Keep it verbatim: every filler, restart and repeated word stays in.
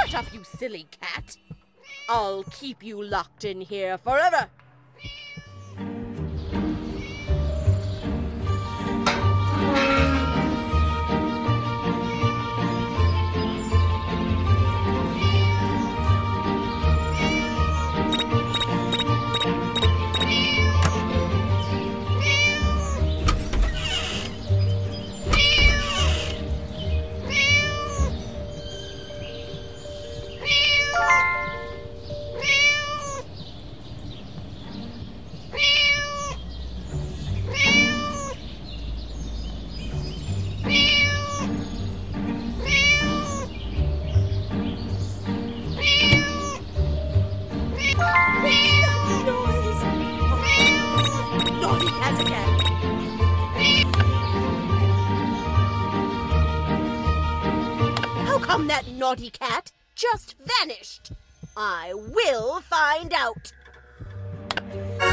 Shut up, you silly cat. I'll keep you locked in here forever. How come that naughty cat just vanished? I will find out.